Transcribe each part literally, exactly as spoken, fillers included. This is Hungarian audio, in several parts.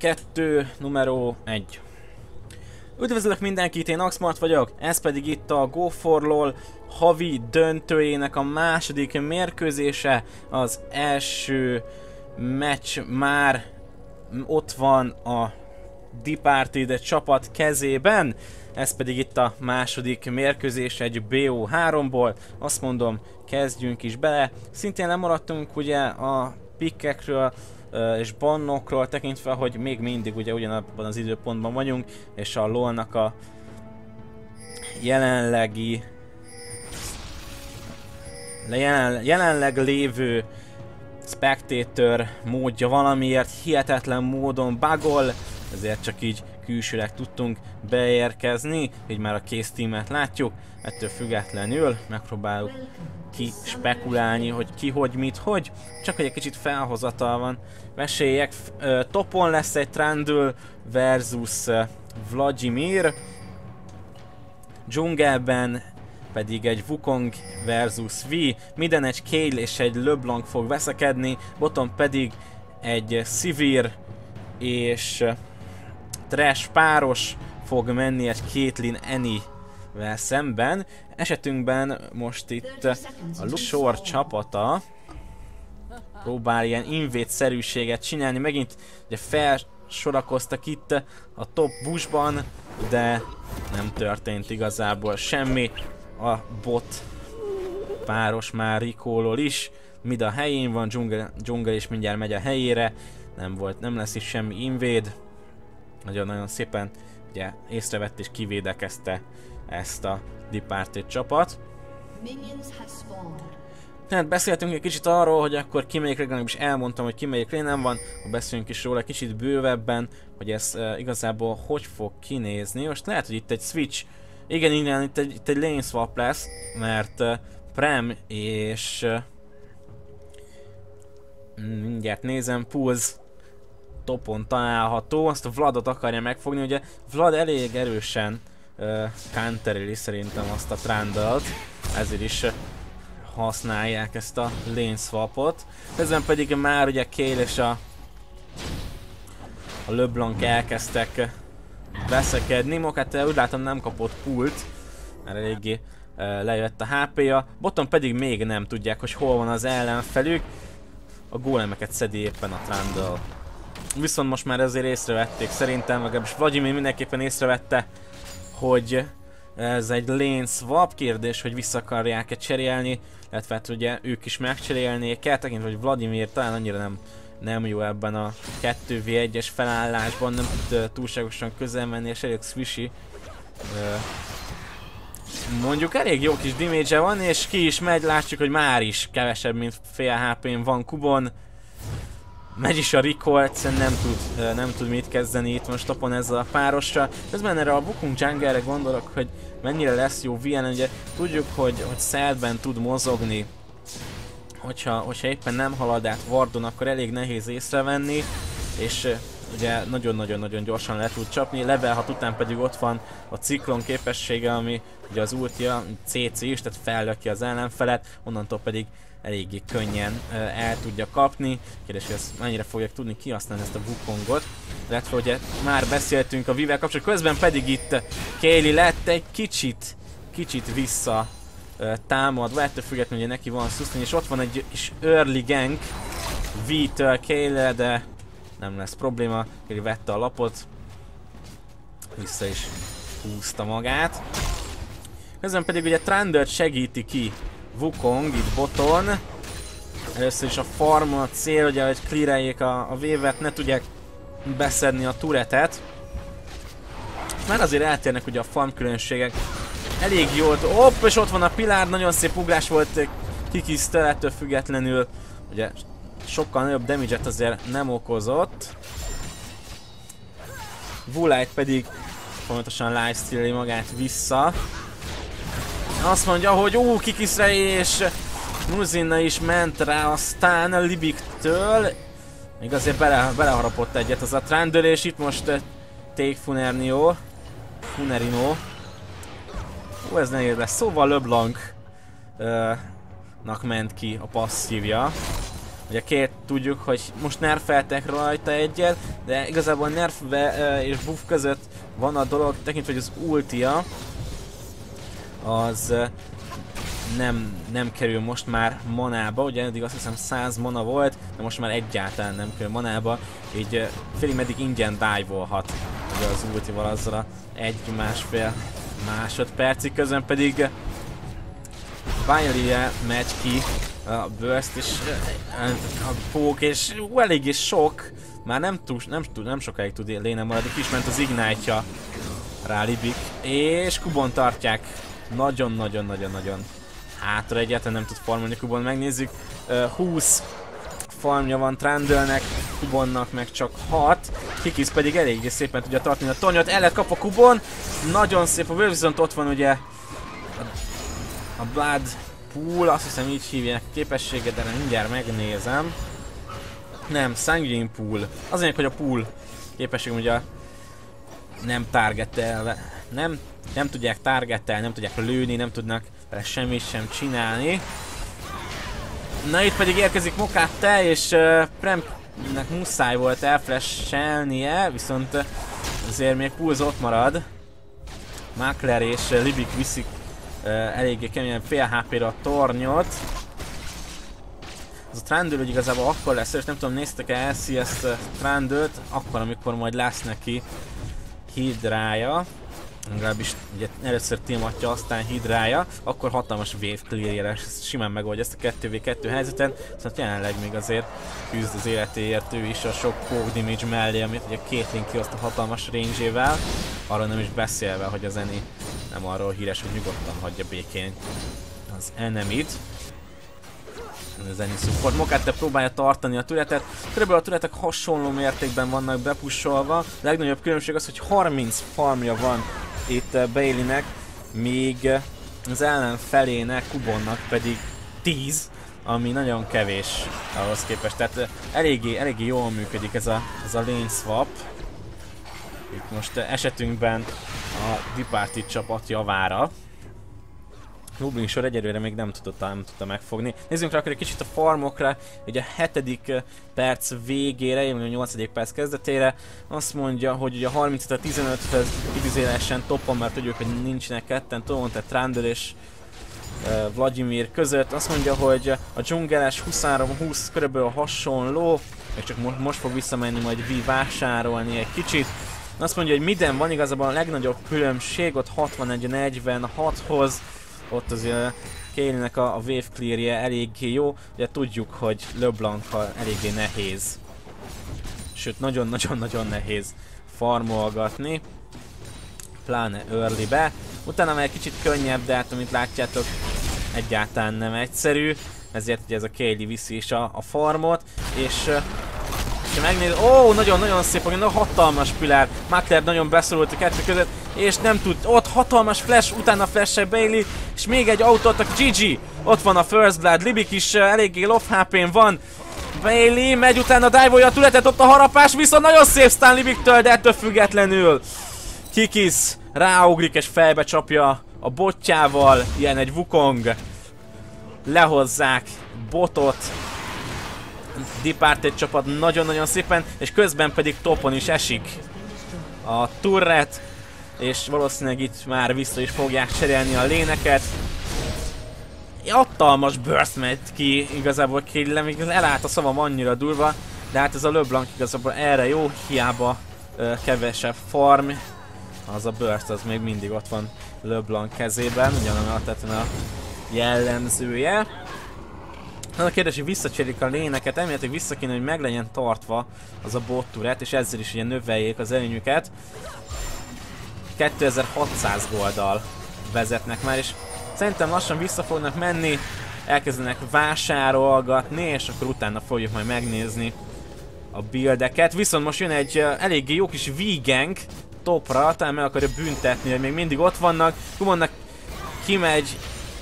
kettő, numero egy. Üdvözlök mindenkit, én Axmart vagyok, ez pedig itt a Go for LOL havi döntőjének a második mérkőzése. Az első meccs már ott van a Departed csapat kezében, ez pedig itt a második mérkőzés egy bé o háromból. Azt mondom, kezdjünk is bele. Szintén lemaradtunk ugye a pikkekről és bannokról, tekintve, hogy még mindig ugye ugyanabban az időpontban vagyunk, és a LoL-nak a jelenlegi jelen, jelenleg lévő spectator módja valamiért hihetetlen módon bugol, ezért csak így külsőleg tudtunk beérkezni, így már a kész tímet látjuk. Ettől függetlenül megpróbáljuk ki spekulálni, hogy ki, hogy, mit, hogy. Csak hogy egy kicsit felhozatal van. Meséljek, topon lesz egy Trundle versus Vladimir. Dzsungelben pedig egy Wukong versus V. Midden egy Kayle és egy LeBlanc fog veszekedni. Boton pedig egy Sivir és Thresh páros fog menni egy Caitlyn Annie-vel szemben. Esetünkben most itt a Luxor csapata próbál ilyen invade-szerűséget csinálni. Megint ugye felsorakoztak itt a top bushban, de nem történt igazából semmi. A bot páros már recall-ol is. Mid a helyén van, Jungle, Jungle is mindjárt megy a helyére. Nem volt, nem lesz is semmi invade. Nagyon-nagyon szépen ugye észrevett és kivédekezte ezt a Departed csapat. Tehát beszéltünk egy kicsit arról, hogy akkor ki melyik lane, is elmondtam, hogy ki melyik lane van, beszélünk is róla kicsit bővebben, hogy ez uh, igazából hogy fog kinézni. Most lehet, hogy itt egy switch, igen, igen, itt egy, itt egy lane swap lesz, mert uh, Prem és uh, mindjárt nézem, Pulse topon található, azt a Vladot akarja megfogni, ugye Vlad elég erősen uh, countereli szerintem azt a Trundle-t, ezért is uh, használják ezt a lane swapot. Közben pedig már ugye Kayle és a, a LeBlanc elkezdtek veszekedni, Mokat úgy látom nem kapott pult, mert eléggé uh, lejött a há pé-ja, Boton pedig még nem tudják, hogy hol van az ellenfelük, a gólemeket szedi éppen a Trundle. Viszont most már ezért észrevették, szerintem, legalábbis Vladimir mindenképpen észrevette, hogy ez egy lane swap, kérdés, hogy vissza akarják-e cserélni, illetve hát ugye ők is megcserélnék el, tekintve, hogy Vladimir talán annyira nem, nem jó ebben a kettő vé egyes felállásban, nem tud túlságosan közel menni, és elég swishy. Mondjuk elég jó kis damage-e van, és ki is megy, látjuk, hogy már is kevesebb, mint fél há pén van Kubon. Megy is a recall, egyszerűen nem tud, nem tud mit kezdeni itt most topon ezzel a párossal. Közben erre a Wukong jungle-re gondolok, hogy mennyire lesz jó vé en, ugye tudjuk, hogy, hogy szerdben tud mozogni. Hogyha, hogyha éppen nem halad át wardon, akkor elég nehéz észrevenni, és ugye nagyon-nagyon-nagyon gyorsan le tud csapni. Level hat után pedig ott van a ciklon képessége, ami ugye az ultia, cé cé is, tehát fellöki az ellenfelet, onnantól pedig eléggé könnyen uh, el tudja kapni. Kérdés, hogy ezt mennyire fogják tudni kihasználni ezt a Wukongot. Illetve ugye már beszéltünk a V-vel kapcsolatban, közben pedig itt Kayle lett egy kicsit, kicsit vissza uh, támadva, ettől függetlenül, hogy neki van sustain, és ott van egy kis early gank V-től Kayle, de nem lesz probléma. Kayle vette a lapot, vissza is húzta magát. Közben pedig ugye Trundle segíti ki Wukong itt boton. Először is a farm a cél, ugye, hogy cleareljék a, a wave-et, ne tudják beszedni a turretet. Már azért eltérnek ugye a farm különbségek. Elég jól, hopp, és ott van a Pilár, nagyon szép ugrás volt Kikis-től, ettől függetlenül ugye sokkal nagyobb damage-et azért nem okozott. Vulite pedig folyamatosan lifesteal-i magát vissza. Azt mondja, hogy ó, Kikisre és Muzinna is ment rá, aztán a Libiktől még azért bele, beleharapott egyet az a Trundle, és itt most uh, Take Funernio Funerino. Ó, ez nehéz lesz, szóval LeBlanc uh, nak ment ki a passzívja. Ugye két tudjuk, hogy most nerfeltek rajta egyet, de igazából nerfbe és buff között van a dolog, tekintve, hogy az ultia az nem, nem kerül most már manába, ugye eddig azt hiszem száz mana volt, de most már egyáltalán nem kerül manába, így félig meddig ingyen dive-olhat ugye az ultival azzal a egy-másfél másodpercig, közben pedig Bailey-e megy ki a burst és a pók, és eléggé sok, már nem, tud, nem, tud, nem sokáig tud léne maradni, ki is ment az Ignite-ja rá Libik, és Kubon tartják nagyon-nagyon-nagyon-nagyon hátra, egyáltalán nem tud farmolni Kubon, megnézzük, uh, húsz farmja van Trundlenek, Kubonnak meg csak hat, Kikis pedig eléggé szépen tudja tartani a tornyot, el lehet kap a Kubon, nagyon szép a viszont ott van ugye a, a Blood Pool, azt hiszem így hívják a képességet, de mindjárt megnézem. Nem, Sanguine Pool, az lényeg, hogy a pool képesség ugye nem targetelve, nem, nem tudják targetelni, nem tudják lőni, nem tudnak vele semmit sem csinálni. Na itt pedig érkezik Mokate, és uh, Premnek muszáj volt elflashelnie, viszont uh, azért még Pulse ott marad. Makler és uh, Libik viszik uh, eléggé keményen fél há pé-re a tornyot. Az a Trundle, hogy igazából akkor lesz, és nem tudom, néztek-e el cé es Trundle-t, akkor, amikor majd lesz neki hidrája. Legalábbis ugye először tématja, aztán hidrája, akkor hatalmas wave clear-re simán megoldja ezt a kettő vé kettő helyzeten, szóval jelenleg még azért küzd az életéért ő is a sok poke damage mellé, amit ugye Caitlyn kihozt a hatalmas range-ével, arról nem is beszélve, hogy az Annie nem arról híres, hogy nyugodtan hagyja békén az enemit. Az Annie support. Mokate próbálja tartani a türetet, körülbelül a türetek hasonló mértékben vannak bepussolva, a legnagyobb különbség az, hogy harminc farmja van itt Bailey-nek, míg az ellenfelének, Kubonnak pedig tíz, ami nagyon kevés ahhoz képest, tehát eléggé, eléggé jól működik ez a, ez a lane swap. Itt most esetünkben a Departed csapat javára. Goblin sor egyelőre még nem tudta, nem tudta megfogni. Nézzünk rá akkor egy kicsit a farmokra, ugye a hetedik perc végére, a nyolcadik perc kezdetére azt mondja, hogy ugye a harmincöt a tizenöthöz idézőjelesen toppon, mert tudjuk, hogy nincsenek ketten, Toron, tehát Trundle és uh, Vladimir között. Azt mondja, hogy a dzsungeles huszonhárom húsz körülbelül hasonló, és csak mo most fog visszamenni majd Vi vásárolni egy kicsit. Azt mondja, hogy miden van igazából a legnagyobb különbség, ott hatvanegy negyvenhathoz. Ott azért Caitlynnek a, a wave clear-je eléggé jó, ugye tudjuk, hogy LeBlanc-kal eléggé nehéz, sőt nagyon-nagyon-nagyon nehéz farmolgatni, pláne early-be. Utána már egy kicsit könnyebb, de hát amit látjátok, egyáltalán nem egyszerű, ezért ugye ez a Caitlyn viszi is a, a farmot, és ha megnéz, ó, nagyon-nagyon szép, nagyon hatalmas pilár, Makler nagyon beszorult a kettő között, és nem tud, ott hatalmas flash, utána flash-e Bailey, és még egy autótak, gé gé, ott van a First Blood, Libik is uh, eléggé low há pén van, Bailey megy utána, dive-olja a tületet, ott a harapás, viszont nagyon szép stun Libiktől, de ettől függetlenül Kikis ráugrik és fejbe csapja a botjával, ilyen egy Wukong, lehozzák botot, Departed csapat nagyon-nagyon szépen, és közben pedig topon is esik a turret, és valószínűleg itt már vissza is fogják cserélni a léneket. Hatalmas burst megy ki, igazából Caitlyn, még elállt a szavam annyira durva, de hát ez a LeBlanc igazából erre jó, hiába ö, kevesebb farm, az a burst az még mindig ott van LeBlanc kezében, ugyanolyan a jellemzője. Az a kérdés, hogy visszacserélik a léneket, elméletileg vissza kéne, hogy meg legyen tartva az a bot turret, és ezzel is ugye növeljék az előnyüket. kétezer-hatszáz golddal vezetnek már, és szerintem lassan vissza fognak menni, elkezdenek vásárolgatni, és akkor utána fogjuk majd megnézni a buildeket. Viszont most jön egy uh, eléggé jó kis V-gank topra, talán meg akarja büntetni, hogy még mindig ott vannak. Kumonnak kimegy,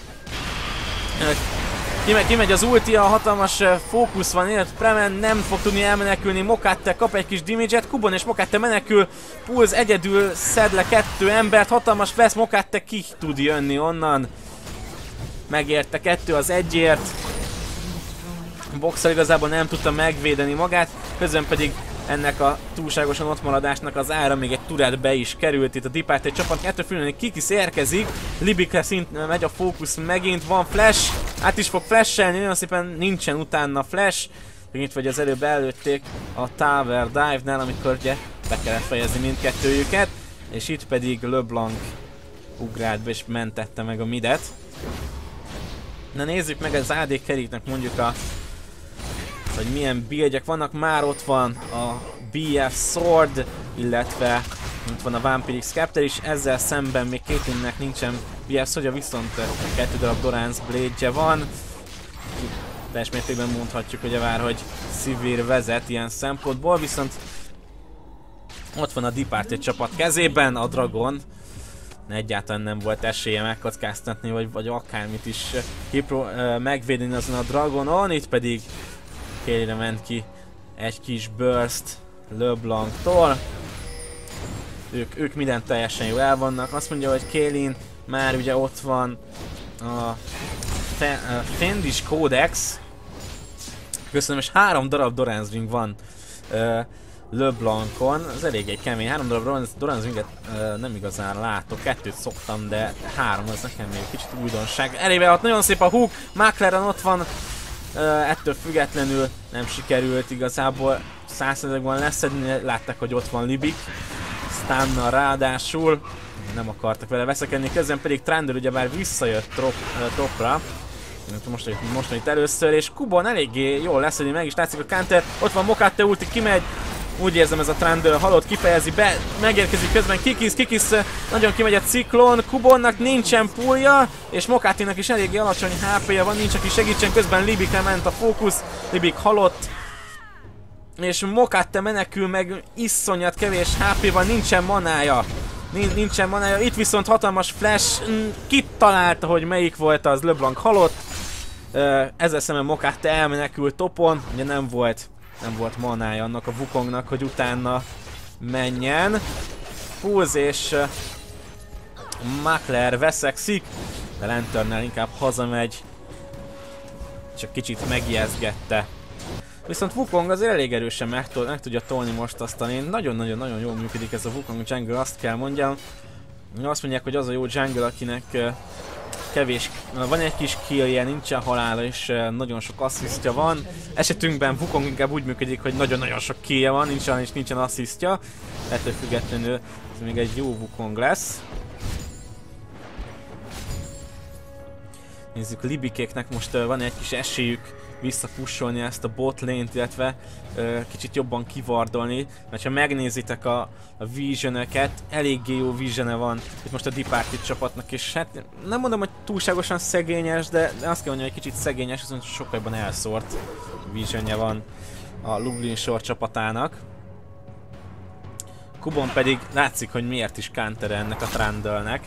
uh, kimegy, kimegy az ulti, a hatalmas uh, fókusz van, illetve Premen nem fog tudni elmenekülni, Mokate kap egy kis damage-et, Kubon és Mokate menekül, Pulse egyedül szed le kettő embert, hatalmas lesz, Mokate ki tud jönni onnan. Megérte kettő az egyért. Boxer igazából nem tudta megvédeni magát, közben pedig ennek a túlságosan ottmaradásnak az ára még egy turret be is került itt a Departed csapat. Ettől függően Kikis érkezik, Libikre szint megy a fókusz megint, van flash, át is fog flashelni, nagyon szépen nincsen utána flash. Mint vagy az előbb előtték a Tower Dive-nál, amikor ugye be kellett fejezni mindkettőjüket, és itt pedig LeBlanc ugrált be és mentette meg a midet. Na nézzük meg az á dé carry-nek mondjuk a hogy milyen buildjek vannak. Már ott van a bé ef Sword, illetve itt van a Vampiric Scepter is, ezzel szemben még Caitlynnek nincsen bé ef Swordja, viszont kettő darab Doran's Blade-je van. Teljes mértékben mondhatjuk, hogy vár, hogy Sivir vezet ilyen szempontból, viszont ott van a Departed csapat kezében, a Dragon. Egyáltalán nem volt esélye megkockáztatni, vagy, vagy akármit is kipró, uh, megvédeni azon a Dragonon, itt pedig Kayle ment ki egy kis burst LeBlanc-tól. Ők, ők minden teljesen jó el vannak. Azt mondja, hogy Kayle már ugye ott van a Fendish Codex. Köszönöm, és három darab Doran's Ring van uh, LeBlancon. Ez elég egy kemény. Három darab Doran's Ringet uh, nem igazán látok. Kettőt szoktam, de három az nekem még kicsit újdonság. Elébe hat nagyon szép a hook. McLaren ott van. Uh, ettől függetlenül nem sikerült igazából száz százalékban leszedni. Látták, hogy ott van Libik. Stunnal ráadásul. Nem akartak vele veszekedni. Közben pedig Trundle ugyebár visszajött top, uh, topra. Most, most itt először, és Kubon eléggé jól leszedi, meg is látszik a counter. Ott van Mokate ulti, kimegy. Úgy érzem, ez a Trundle halott, kifejezi be, megérkezik közben Kikis, Kikis nagyon kimegy a ciklon, Kubonnak nincsen pulja, és Mokaténak is eléggé alacsony há pé-je van, nincs aki segítsen, közben Libikre ment a fókusz, Libik halott, és Mokate menekül, meg iszonyat kevés há pé van, nincsen manája. Nincsen manája, itt viszont hatalmas flash, kitalálta, hogy melyik volt az, LeBlanc halott, ezzel szemben Mokate elmenekült topon, ugye nem volt nem volt manája annak a Wukongnak, hogy utána menjen. Pulse és uh, Makler veszekszik, de Lanternnel inkább hazamegy, csak kicsit megijeszgette. Viszont Wukong azért elég erősen meg, meg tudja tolni most azt a lane. Nagyon-nagyon-nagyon jól működik ez a Wukong jungle, azt kell mondjam. Azt mondják, hogy az a jó jungle, akinek uh, kevés, van egy kis killje, nincsen halála és nagyon sok asszisztja van. Esetünkben Wukong inkább úgy működik, hogy nagyon-nagyon sok killje van, nincsen és nincsen asszisztja. Ettől függetlenül ez még egy jó Wukong lesz. Nézzük, Libikéknek most uh, van egy kis esélyük visszapussolni ezt a bot lane-t, illetve uh, kicsit jobban kivardolni, mert ha megnézitek a, a vision-öket, eléggé jó vision-e van itt most a Departed csapatnak, és hát nem mondom, hogy túlságosan szegényes, de, de azt kell mondjam, hogy egy kicsit szegényes, viszont sokkal jobban elszórt vision-je van a Lublin Shore csapatának. Kubon pedig látszik, hogy miért is counter ennek a Trundle-nek.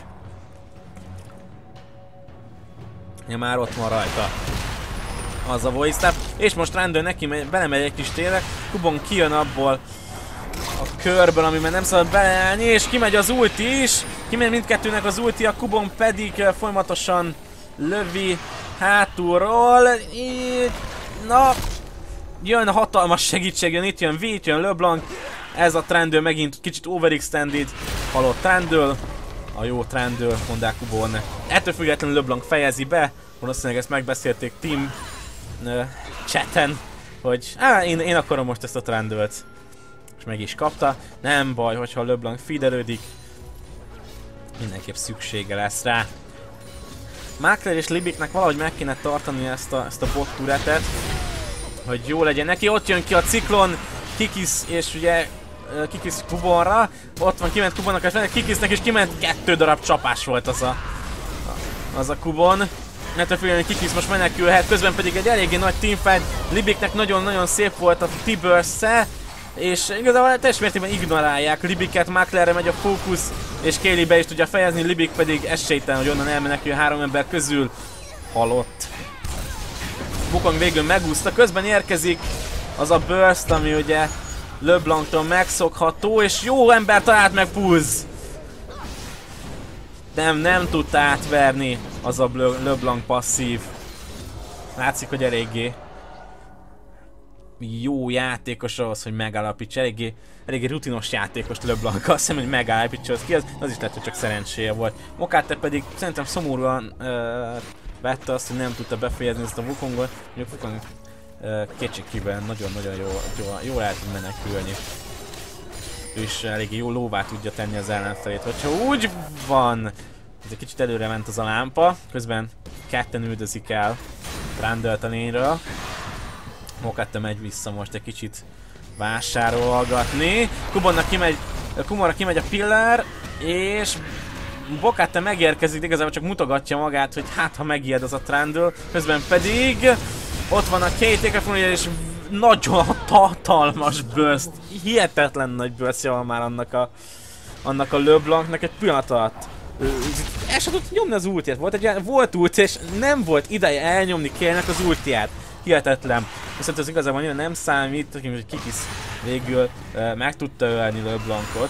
Ja, már ott van rajta az a voice tap, és most Trundle neki megy, belemegy egy kis térre, Kubon kijön abból a körből, amiben nem szabad beleállni, és kimegy az ulti is, kimegy mindkettőnek az ulti, a Kubon pedig folyamatosan lövi hátulról, így, na, jön hatalmas segítség, jön itt jön V, itt jön LeBlanc, ez a Trundle megint kicsit overextended, halott Trundle, a jó Trundle, mondják Kubon. Ettől függetlenül LeBlanc fejezi be, valószínűleg ezt megbeszélték team uh, chaten, hogy á, én, én akarom most ezt a Trundle-t. És meg is kapta. Nem baj, hogyha LeBlanc feederődik, mindenképp szüksége lesz rá. Makler és Libiknek valahogy meg kéne tartani ezt a, ezt a bot turretet, hogy jó legyen neki. Ott jön ki a ciklon, Kikis és ugye Kikis Kubonra, ott van, kiment Kubonnak, és Kikisnek is kiment, kettő darab csapás volt az a, az a Kubon. Ettől függően Kikis most menekülhet, közben pedig egy eléggé nagy teamfight, Libiknek nagyon-nagyon szép volt a T-burst-e, és igazából teljes mértékben ignorálják Libiket, Maklerre megy a fókusz, és Kayle be is tudja fejezni, Libik pedig esélytelen, hogy onnan elmenekül három ember közül, halott. Wukong végül megúszta, közben érkezik az a burst, ami ugye LeBlanctól megszokható, és jó ember talált meg Pulse. Nem, nem tudta átverni az a LeBlanc passzív. Látszik, hogy eléggé jó játékos ahhoz, hogy megállapítsa, eléggé, eléggé rutinos játékos LeBlanc, azt hiszem, hogy megállapítsa az ki, az, az is lehet, hogy csak szerencséje volt. Mokate pedig szerintem szomorúan uh, vette azt, hogy nem tudta befejezni ezt a Wukongot, mondjuk Wukong uh, kétségkívül nagyon-nagyon jó, jó, jó lehet menekülni. Ő is eléggé jó lóvá tudja tenni az ellenfelét, hogyha úgy van. Ez egy kicsit előre ment az a lámpa, közben ketten üldözik el Trundle-t a lényről. Mokate megy vissza most egy kicsit vásárolgatni. Kubonnak kimegy, Kumorra kimegy a pillar, és Mokate megérkezik, de igazából csak mutogatja magát, hogy hát ha megijed az a Trundle. Közben pedig ott van a Kate, és nagyon hatalmas burst, hihetetlen nagy burst van már annak a, annak a LeBlancnak egy pillanat alatt. El sem tudta nyomni az ultiát, volt egy volt ulti, és nem volt ideje elnyomni Kale-nek az ultiát. Hihetetlen. Viszont ez igazából nagyon nem számít, hogy Kikis végül uh, meg tudta ölni LeBlancot.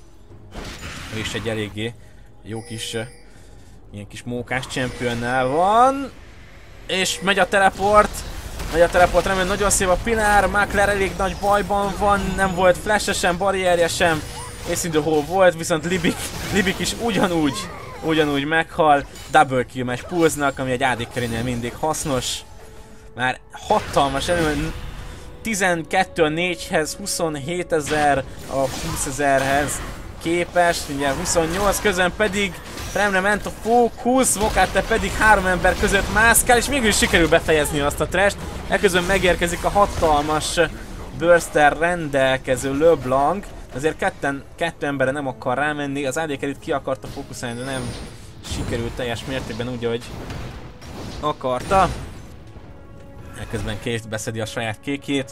Ő is egy eléggé jó kis, uh, ilyen kis mókás championnál van. És megy a teleport. Megy a teleport, remélem nagyon szép a Pilar, Makler elég nagy bajban van, nem volt flash-e sem, barrierje sem. Ace in the Hole volt, viszont Libik, Libik is ugyanúgy, ugyanúgy meghal. Double kill megy Pulse-nak, ami egy á dé carry-nél mindig hasznos. Már hatalmas elő, tizenkettő a négyhez, huszonhétezer a húszezerhez képest, ugye huszonnyolc, közben pedig Fremre ment a fókusz, Mokate pedig három ember között mászkál, és mégis sikerül befejezni azt a trash-t. Ekközben megérkezik a hatalmas burster rendelkező LeBlanc, azért ketten, kettő emberre nem akar rámenni, az á dé carry-t ki akarta fókuszálni, de nem sikerült teljes mértékben úgy, ahogy akarta. Ekközben Cage beszedi a saját kékét,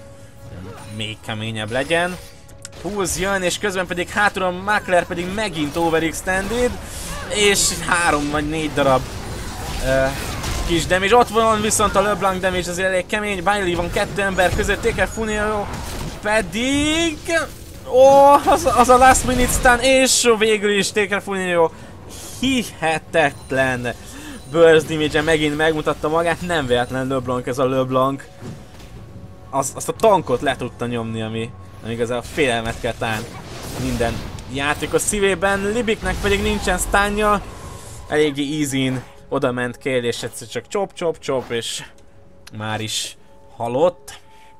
még keményebb legyen. Pulse jön, és közben pedig hátulon Makler pedig megint overextended, és három vagy négy darab uh, kis damage. Ott van viszont a LeBlanc damage azért elég kemény, Bailey van kettő ember között, Taker Funio pedig... Ó, oh, az, az a last minute stun, és végül is Taker Funio hihetetlen burst damage-en megint megmutatta magát, nem véletlen LeBlanc ez a LeBlanc. Az, azt a tankot le tudta nyomni, ami, ami igazából félelmet kell talán minden játékos szívében. Libiknek pedig nincsen stunja, eléggé easy-n oda ment Kale, és egyszer csak csop csop csop, és már is halott.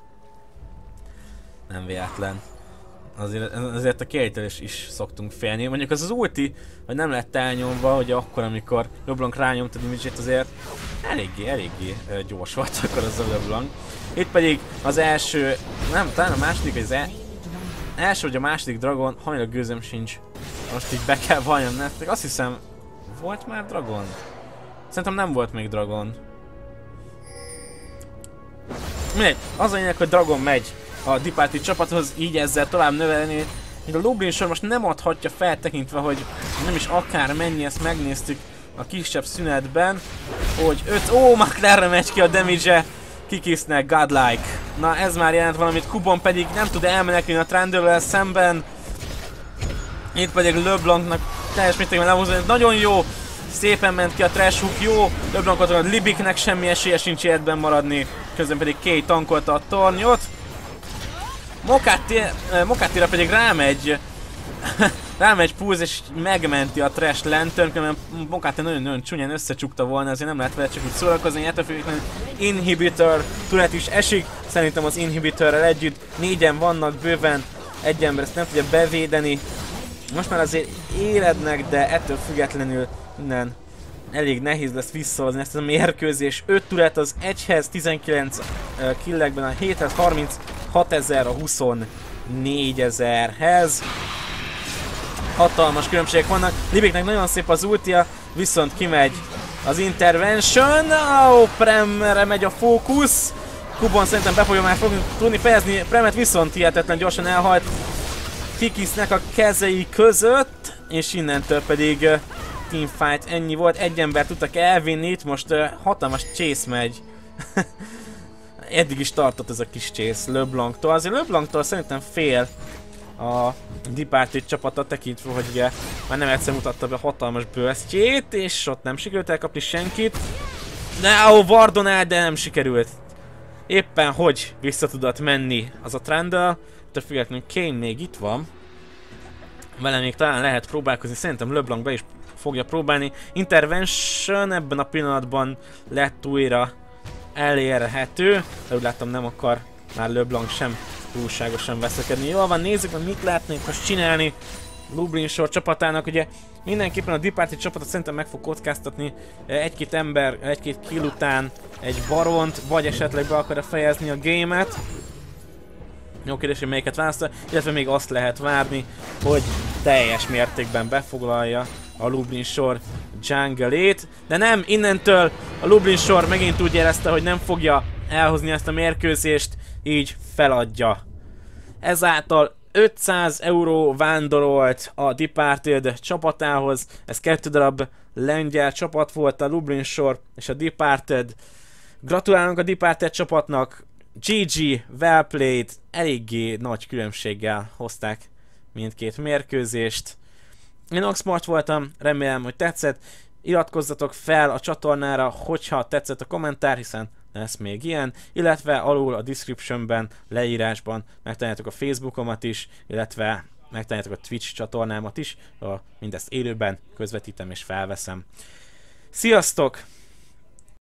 Nem véletlen. Azért, azért a Kale-től is, is szoktunk félni. Mondjuk az az ulti, hogy nem lett elnyomva, hogy akkor, amikor LeBlanc rányomta a damage-ét, azért eléggé, eléggé gyors volt akkor az a LeBlanc. Itt pedig az első, nem, talán a második, vagy az el, első vagy a második Dragon, hamilag gőzöm sincs. Most így be kell valljam nektek. Azt hiszem, volt már Dragon? Szerintem nem volt még Dragon. Mindegy, az a lényeg, hogy Dragon megy a Departed csapathoz, így ezzel tovább növelni. Még a Lublin sor most nem adhatja fel, tekintve, hogy nem is akár mennyi, ezt megnéztük a kisebb szünetben, hogy öt... Ó, Maklerre megy ki a damage-e Kikisnek, godlike. Na ez már jelent valamit, Kubon pedig nem tud elmenekülni a Trundle-vel szemben. Itt pedig LeBlancnak teljes mértékben lehúzni, nagyon jó, szépen ment ki a trash hook, jó, LeBlancot van, Libiknek semmi esélye sincs életben maradni, közben pedig Kay tankolta a tornyot. Mokatira pedig rámegy, rámegy Pulse és megmenti a trash lantern, mert Mokate nagyon-nagyon csúnyán összecsukta volna, azért nem lehet vele csak úgy szórakozni, ettől függetlenül inhibitor tudat is esik, szerintem az inhibitorrel együtt négyen vannak bőven, egy ember ezt nem tudja bevédeni. Most már azért élednek, de ettől függetlenül innen elég nehéz lesz visszahozni ezt a mérkőzés. öt tudat az egyhez, tizenkilenc uh, killekben, a héthez harminchatezer, a huszonnégyezer-hez. Hatalmas különbségek vannak. Libiknek nagyon szép az ultia, viszont kimegy az intervention. Ó, Premre megy a fókusz. Kubon szerintem be fogja már fogni, tudni fejezni. Premet viszont hihetetlen gyorsan elhalt Kikisnek a kezei között, és innentől pedig uh, teamfight, ennyi volt, egy ember tudtak elvinni, itt most uh, hatalmas chase megy. Eddig is tartott ez a kis chase LeBlanctól, azért LeBlanctól szerintem fél a Departed csapata, tekintve, hogy ugye már nem egyszer mutatta be a hatalmas burstjét, és ott nem sikerült elkapni senkit. De ó, Vardon el, de nem sikerült. éppen hogy vissza tudott menni az a Trundle, de függetlenül Kane még itt van. Vele még talán lehet próbálkozni, szerintem LeBlanc be is fogja próbálni. Intervention ebben a pillanatban lett újra elérhető, de úgy láttam nem akar már LeBlanc sem túlságosan veszekedni. Jól van, nézzük meg mit lehetnénk most csinálni Lublin Shore csapatának. Ugye mindenképpen a Departed csapatot szerintem meg fog kockáztatni egy-két ember, egy-két kill után egy baront, vagy esetleg be akarja fejezni a game-et. Jó kérdés, hogy melyiket választja, illetve még azt lehet várni, hogy teljes mértékben befoglalja a Lublin Shore jungle-ét. De nem, innentől a Lublin Shore megint úgy érezte, hogy nem fogja elhozni ezt a mérkőzést, így feladja. Ezáltal ötszáz euró vándorolt a Departed csapatához, ez kettő darab lengyel csapat volt, a Lublin Shore és a Departed. Gratulálunk a Departed csapatnak, gé gé, well played, eléggé nagy különbséggel hozták mindkét mérkőzést. Én Oxmart voltam, remélem, hogy tetszett. Iratkozzatok fel a csatornára, hogyha tetszett a kommentár, hiszen lesz még ilyen, illetve alul a descriptionben, leírásban megtaláljátok a Facebookomat is, illetve megtaláljátok a Twitch csatornámat is, ahol mindezt élőben közvetítem és felveszem. Sziasztok!